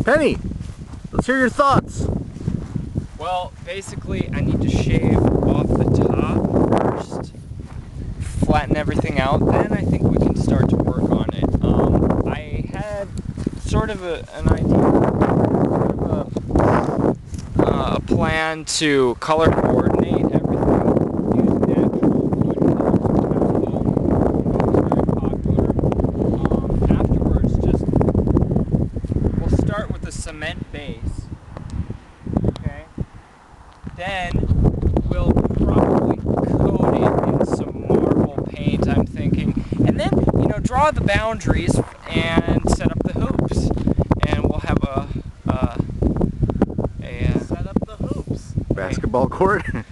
Penny, let's hear your thoughts. Well, basically I need to shave off the top first, flatten everything out, then I think we can start to work on it. I had sort of an idea, a plan to color coordinate everything, use natural wood colors, very popular. Afterwards, we'll start with a cement base. Okay. Then we'll probably coat it in some marble paint, I'm thinking. And then, draw the boundaries and set up the hoops. And we'll have set up the hoops. Basketball court?